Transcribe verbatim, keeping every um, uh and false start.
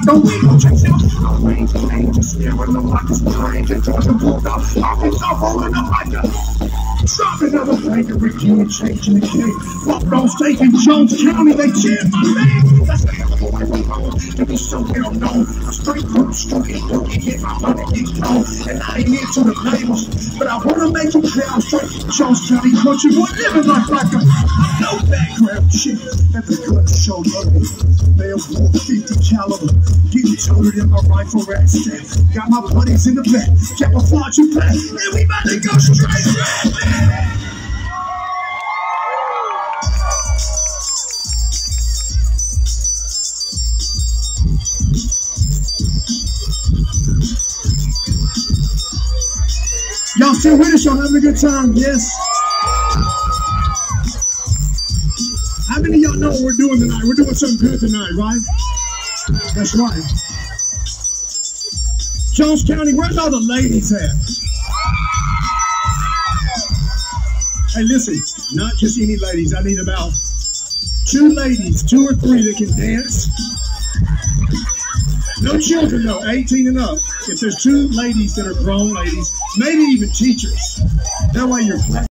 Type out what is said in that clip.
the window chasing. I'm range and range, staring up like it's behind and Georgia pulled up. I'll be tough holding up like a drop another finger again, changing the game. Walked on stage in Jones County, they cheered my name. That's the hell of a way we're going to be so well known. A straight from the street, don't get my money get gone. And I ain't into the labels, but I wanna make it clear I'm straight Jones County country boy, living life like a no background shit. Every gun show love me. They'll walk fifty caliber, getting toted in my rifle rack strap. Got my buddies in the back, camouflage and black, and we about to go straight red, man. Y'all still with us? Y'all having a good time? Yes? How many of y'all know what we're doing tonight? We're doing something good tonight, right? That's right. Jones County, where's all the ladies at? Hey, listen, not just any ladies. I need about two ladies, two or three that can dance. No children, though, eighteen and up. If there's two ladies that are grown ladies, maybe even teachers, that way you're